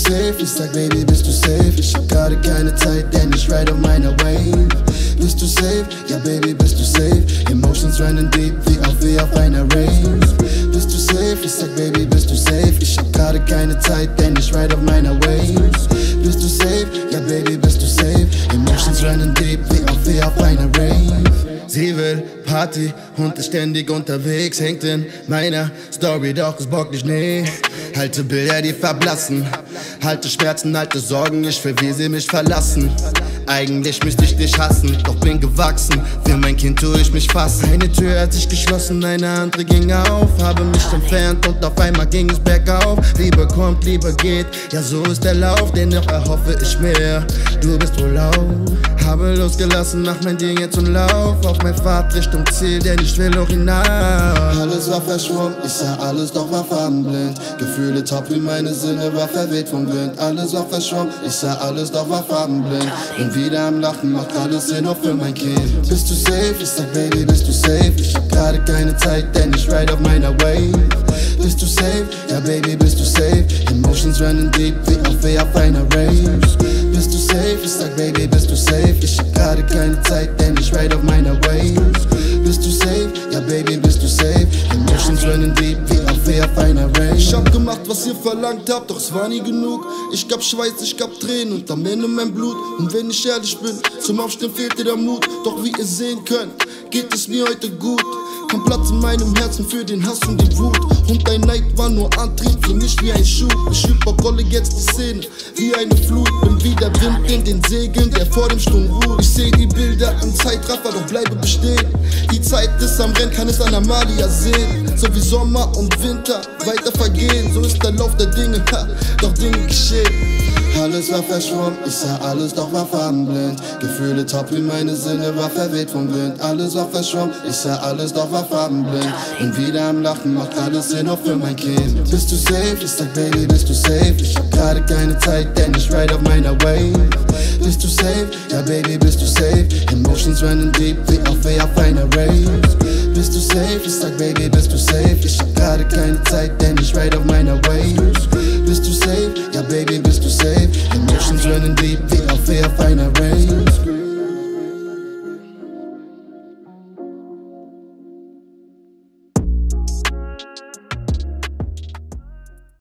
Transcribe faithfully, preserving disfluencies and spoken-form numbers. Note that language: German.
safe? Ich sag, Baby, bist du safe? Ich hab gerade keine Zeit, denn ich ride auf meiner Wave. Bist du safe? Ja, Baby, bist du safe? Emotions running deep, wie auf wie auf einer Rave. Bist du safe? Ich sag, Baby, bist du safe? Ich hab gerade keine Zeit, denn ich ride auf meiner Wave. Bist du safe? Ja, Baby, bist du safe? Emotions running deep, wie auf wie auf einer Rave. Sie will Party und ist ständig unterwegs, hängt in meiner Story, doch es bockt nicht, nee. Halte Bilder, die verblassen, halte Schmerzen, halte Sorgen, ich will, wie sie mich verlassen. Eigentlich müsste ich dich hassen, doch bin gewachsen, für mein Kind tue ich mich fassen. Eine Tür hat sich geschlossen, eine andere ging auf, habe mich entfernt und auf einmal ging es bergauf. Liebe kommt, Liebe geht, ja so ist der Lauf, dennoch erhoffe ich mehr, du bist wohl laut. Habe losgelassen, mach mein Ding jetzt und lauf auf mein Pfad Richtung Ziel, denn ich will auch hinaus. Alles war verschwommen, ich sah alles, doch war farbenblind. Gefühle top wie meine Sinne, war verweht vom Wind. Alles war verschwommen, ich sah alles, doch war farbenblind. Bin wieder am Lachen, macht alles Sinn, auch für mein Kind. Bist du safe? Ich sag, Baby, bist du safe? Ich hab gerade keine Zeit, denn ich ride auf meiner Wave. Bist du safe? Ja, Baby, bist du safe? Emotions running deep, wie auf wie auf einer Rave. Bist du safe? Ich sag, Baby, bist du safe? Ich hab gerade keine Zeit, denn ich ride auf meiner Wave. Bist du safe? Ja, Baby, bist du safe? Emotions running deep, wie auf wie auf einer Rave. Ich hab gemacht, was ihr verlangt habt, doch es war nie genug. Ich gab Schweiß, ich gab Tränen und am Ende mein Blut. Und wenn ich ehrlich bin, zum Aufstehen fehlte der Mut. Doch wie ihr sehen könnt, geht es mir heute gut. Kein Platz in meinem Herzen für den Hass und die Wut. Und dein Neid war nur Antrieb für mich wie ein Schuh. Ich überrolle jetzt die Szene wie eine Flut. Bin wie der Wind in den Segeln, der vor dem Sturm ruht. Ich seh die Bilder im Zeitraffer, doch bleibe bestehen. Die Zeit ist am Rennen, kann es an Amalia sehen. So wie Sommer und Winter weiter vergehen. So ist der Lauf der Dinge, ha, doch Dinge geschehen. Alles war verschwommen, ich sah alles, doch war farbenblind. Gefühle top wie meine Sinne, war verweht vom Wind. Alles war verschwommen, ich sah alles, doch war farbenblind. Bin wieder am Lachen, macht alles Sinn, auch für mein Kind. Bist du safe? Ich sag, Baby, bist du safe? Ich hab gerade keine Zeit, denn ich ride auf meiner Wave. Bist du safe? Ja, Baby, bist du safe? Emotions running deep, wie auf wie auf einer Rave. Bist du safe? Ich sag, Baby, bist du safe? Ich hab gerade keine Zeit, denn ich ride auf meiner Wave. Bist du safe? Ja, Baby, bist du safe? Emotions running deep.